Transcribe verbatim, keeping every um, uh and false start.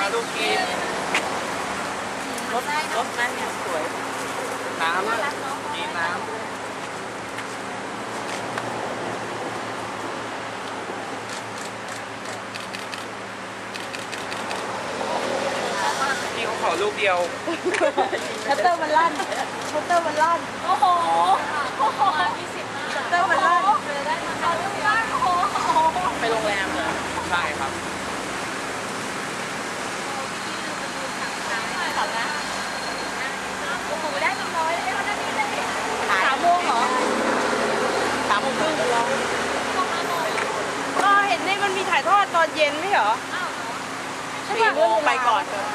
ลูกกินรถรถนั่นเนี่ยสวยน้ำกินน้ำนี่เขาขอลูกเดียวชัตเตอร์มันลั่นชัตเตอร์มันลั่นโอ้โหโอ้โหมีสิบชัตเตอร์มันลั่นเลยได้มาเอาลูกลั่นโอ้โหไปโรงแรมเหรอใช่ครับโอ้โหได้เป็นร้อยเลยวันนี้เลยสามโมงเหรอสามโมงครึ่งลองก็เห็นในมันมีถ่ายทอดตอนเย็นไม่เหรอสี่โมงไปก่อนเถอะ